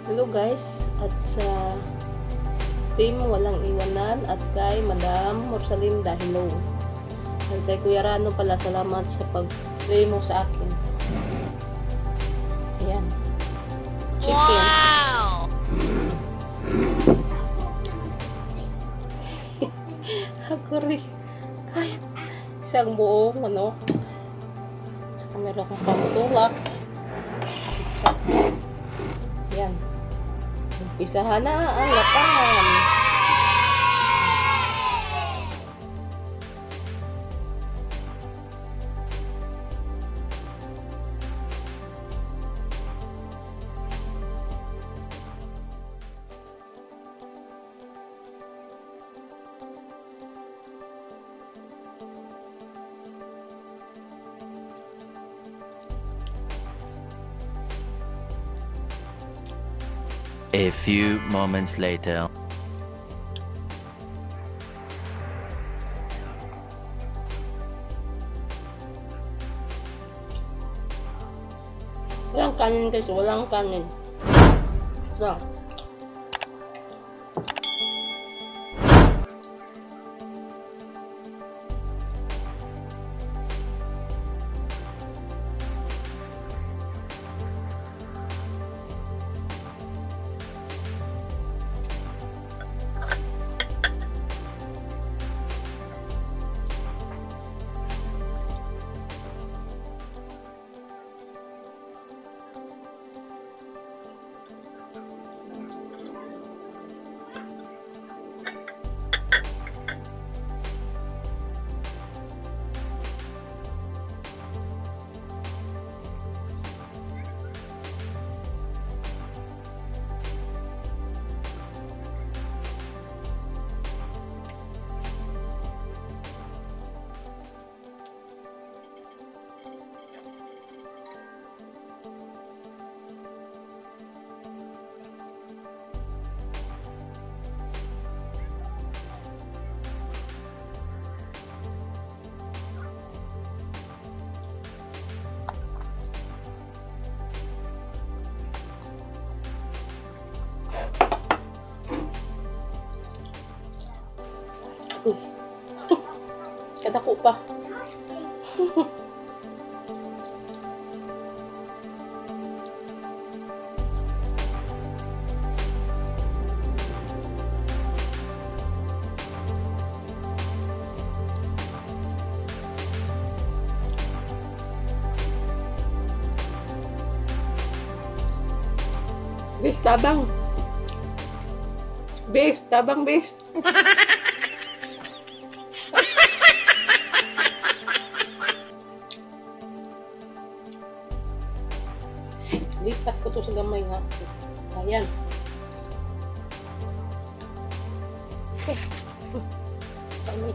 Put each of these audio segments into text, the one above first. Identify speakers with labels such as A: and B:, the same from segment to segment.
A: Hello guys, at sa team Walang Iwanan at kay Madam Morsalinda, hello. At kay Kuya Rano pala, salamat sa pag-play mo sa akin. Ayan. Chicken.
B: Wow!
A: Haguri. Ay, isang buong ano. Saka meron akong pangtulak. Ayan. Umpisahan na ang lapangan.
C: A few moments later.
A: Walang kanin guys, walang kanin. Lang. Kadako pa. Bes, tabang. Bes, tabang, bes. Lipat ko to sa gamay nga. Ayan. Kami.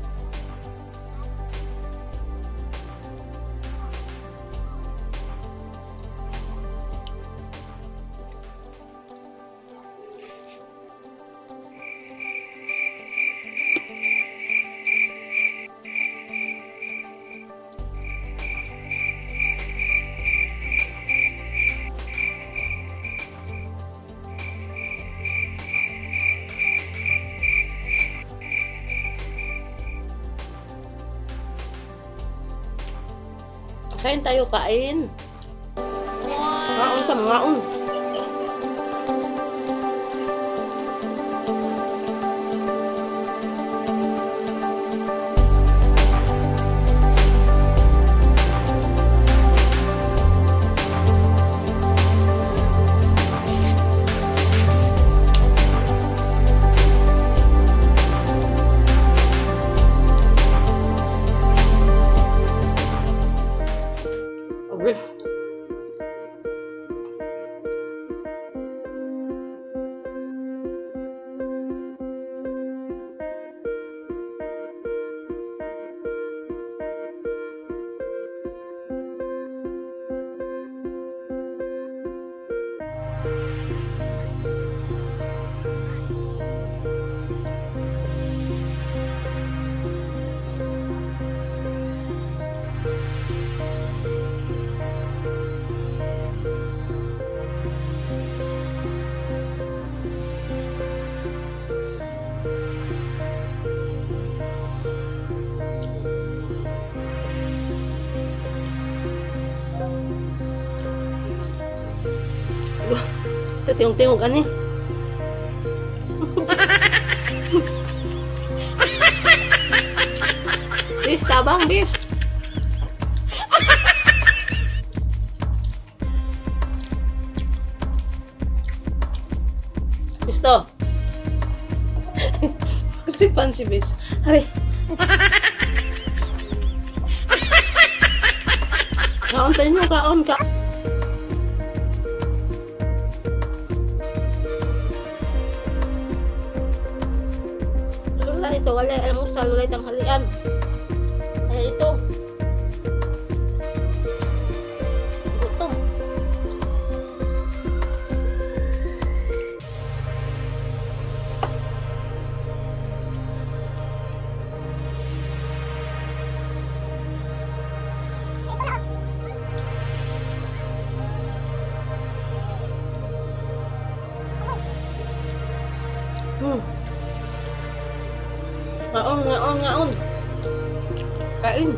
A: Kain tayo, kain. Ngaon ka, ngaon. Okay. Ito, tingog-tingog, ani. Bis, tabang, bis. Bis to. Tripan si bis. Hari. Kaon tayo nyo, kaon ka. Wala ito, wala almusal, wala tanghalian. Kaya ito. Gutom. Ngaon. Kain.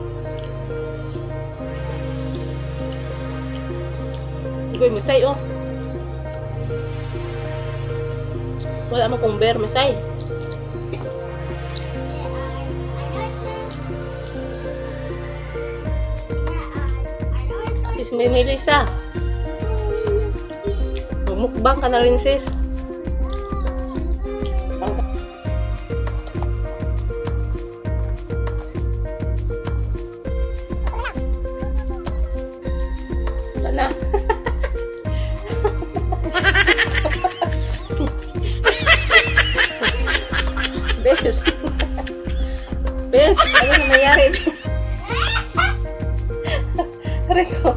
A: Goy, misay, oh. Wala mo kung bear, misay. Sis, may Melissa. Mukbang ka na rin, sis. Na. Bes. Bes, ano na nangyari? Rico.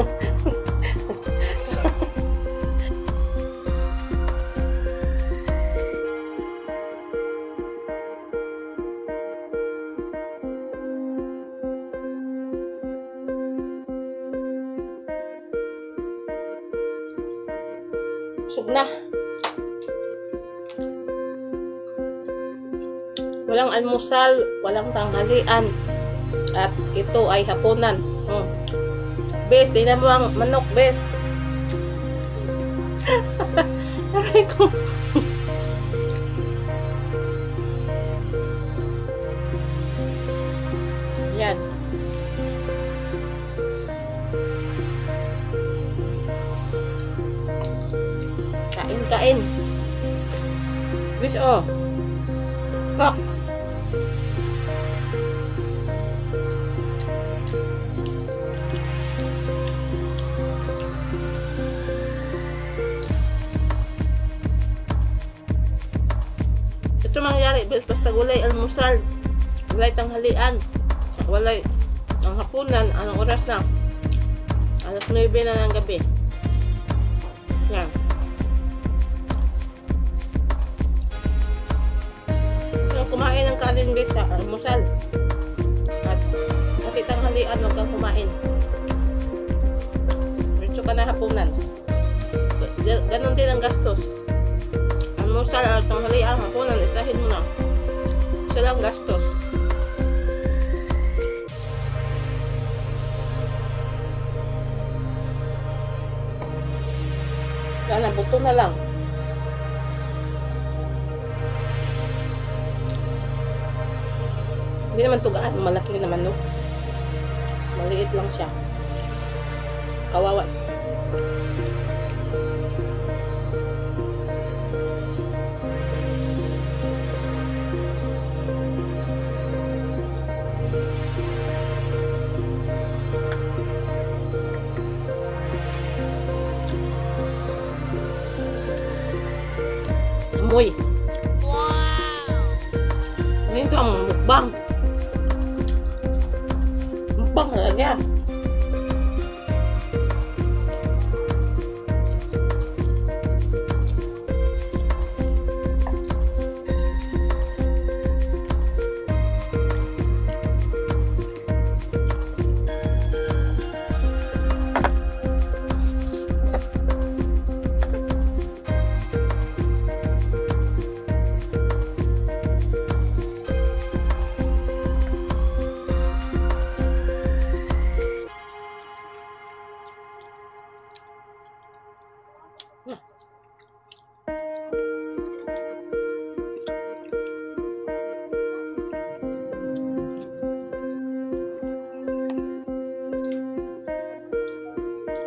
A: Busog na. Walang almusal, walang tanghalian. At ito ay hapunan. Bes, tingnan mo ang manok, bes. Aray ko. Yan. Kain. Bis, oh. Kak. Ito mangyari, basta gulay almusal, gulay tanghalian, gulay ang hapunan, anong oras na? Alas 9 na ng gabi. Yan. Kumain ng kanin bes sa almusal. At pati tanghalian, huwag kang kumain. Diretso ka na hapunan. Ganon din ang gastos. Almusal at tanghalian, hapunan, isahin mo na. Isa lang gastos. Sana, buto na lang. Hindi naman tugaan, malaki naman, no? Maliit lang siya. Kawawa. Amoy. Wow! Ngayon ito ang mukbang. Mukbang talaga.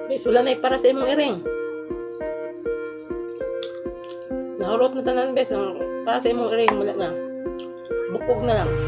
A: Bes, wala na para sa imong iring. Naurot na tanan, bes. Para sa imong iring, wala na. Bukog na lang.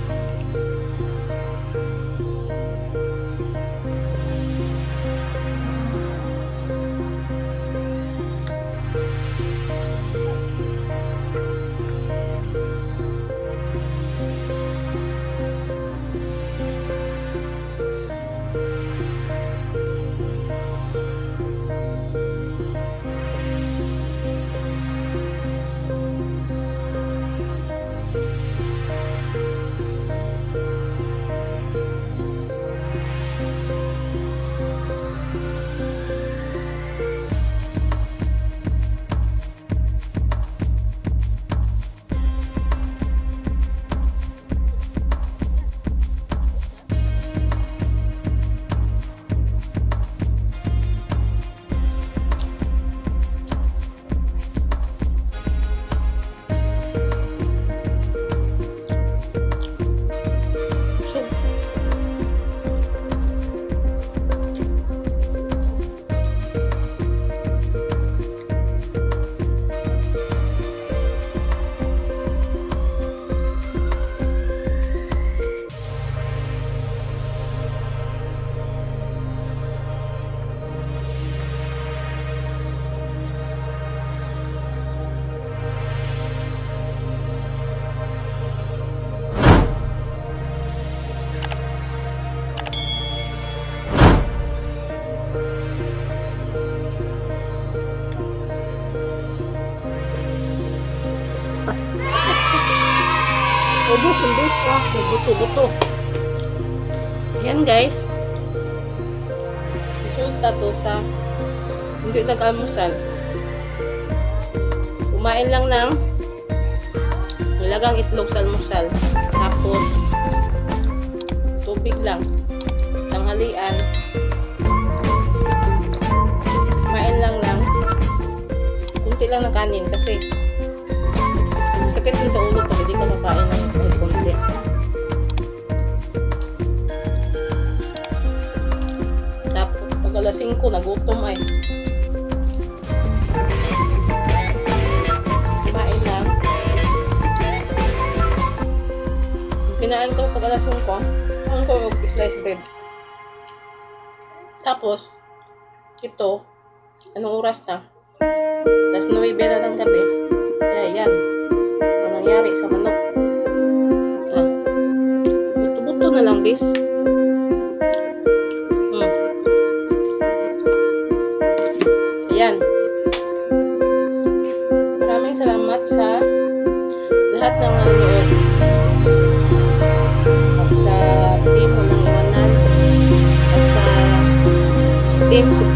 A: Ubus, ubus ko. Buto-buto. Yan guys. Resulta to sa hindi nag-almusal. Kumain lang ng nilagang itlog sa almusal. Tapos tubig lang. Tanghalian. Kumain lang kunti lang ng kanin kasi sakit din sa ulo pag hindi ka nakain ng konti. Tapos pag alas 5 nagutom ay kumain lang. Kinain ko pag alas 5 ang ko og slice bread. Tapos ito anong oras na? Alas 9 na ng gabi. Kaya yan nangyari sa manok. Buto-buto na lang, bis. Ayan. Maraming salamat sa lahat ng nanonood. At sa team mo ng iwanan. At sa team